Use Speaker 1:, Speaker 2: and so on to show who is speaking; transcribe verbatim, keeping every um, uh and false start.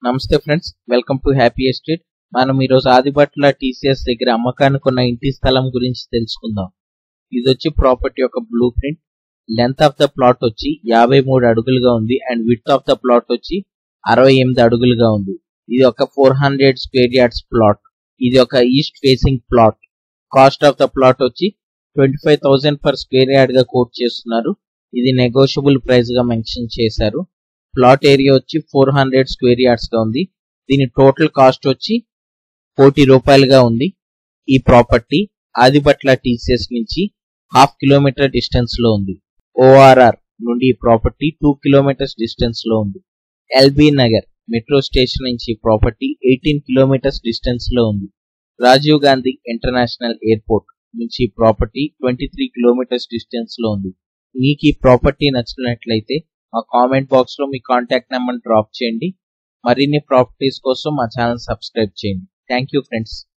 Speaker 1: నమస్తే friends, welcome to happy estate. మనం ఈరోజు ఆదిబట్ల టీసీఎస్ దగ్గర అమ్మకానికి ఉన్న ఇంటి స్థలం గురించి తెలుసుకుందాం. ఇది వచ్చి ప్రాపర్టీ యొక్క blue print. Length of the plot వచ్చి యాభై మూడు అడుగులుగా ఉంది and width of the plot వచ్చి అరవై ఎనిమిది అడుగులుగా ఉంది. ఇది ఒక four hundred square yards plot. ఇది ఒక east facing plot. Cost of the plot వచ్చి twenty five thousand per square yard గా కోట్ చేస్తున్నారు. ఇది నెగోషియబుల్ ప్రైస్ గా మెన్షన్ చేశారు. ప్లాట్ ఏరియా వచ్చి ఫోర్ హండ్రెడ్ స్క్వేర్ యార్డ్స్ గా ఉంది. దీని టోటల్ కాస్ట్ వచ్చి కోటి రూపాయలుగా ఉంది. ఈ ప్రాపర్టీ ఆదిబట్ల టీసీఎస్ నుంచి హాఫ్ కిలోమీటర్ డిస్టెన్స్ లో ఉంది. ఓఆర్ఆర్ నుండి ఈ ప్రాపర్టీ టూ కిలోమీటర్స్ డిస్టెన్స్ లో ఉంది. ఎల్బీ నగర్ మెట్రో స్టేషన్ నుంచి ప్రాపర్టీ ఎయిటీన్ కిలోమీటర్స్ డిస్టెన్స్ లో ఉంది. రాజీవ్ గాంధీ ఇంటర్నేషనల్ ఎయిర్పోర్ట్ నుంచి property twenty three kilometers distance లో ఉంది. మీకు ఈ ప్రాపర్టీ నచ్చినట్లయితే మా కామెంట్ బాక్స్ లో మీ కాంటాక్ట్ నెంబర్ డ్రాప్ చేయండి. మరిన్ని ప్రాపర్టీస్ కోసం మా ఛానల్ సబ్స్క్రైబ్ చేయండి. Thank you friends.